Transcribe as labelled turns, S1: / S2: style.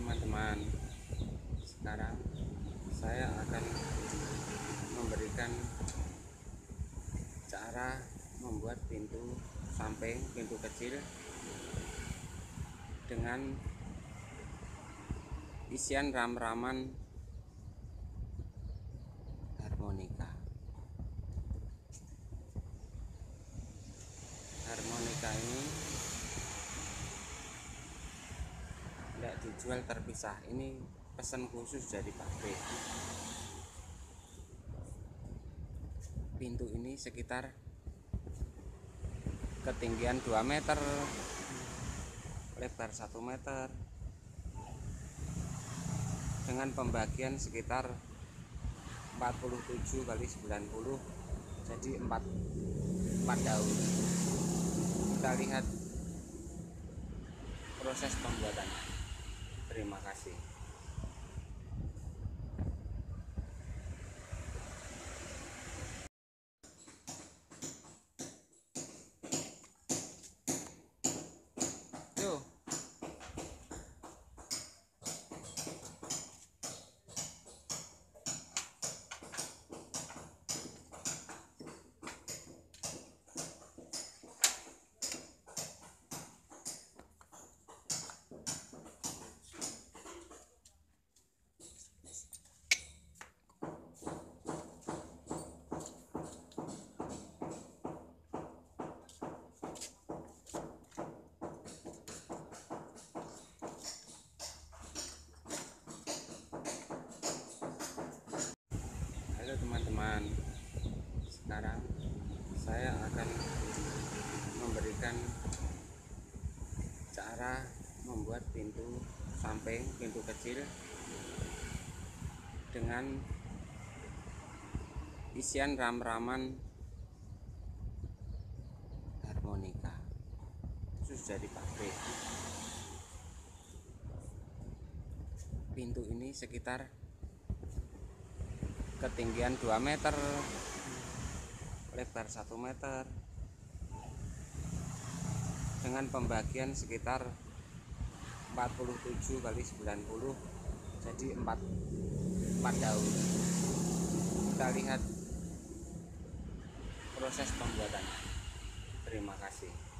S1: teman-teman, sekarang saya akan memberikan cara membuat pintu samping, pintu kecil dengan isian ram-raman harmonika. Harmonika ini tidak dijual terpisah, ini pesan khusus dari pabrik. Pintu ini sekitar ketinggian 2 meter, lebar 1 meter, dengan pembagian sekitar 47 kali 90, jadi 4 daun. Kita lihat proses pembuatannya. Terima kasih. Tuh. Halo teman-teman, sekarang saya akan memberikan cara membuat pintu samping, pintu kecil dengan isian ram-raman harmonika, khusus dari pabrik. Pintu ini sekitar ketinggian 2 meter, lebar 1 meter, dengan pembagian sekitar 47 kali 90, jadi 4 daun. Kita lihat proses pembuatannya. Terima kasih.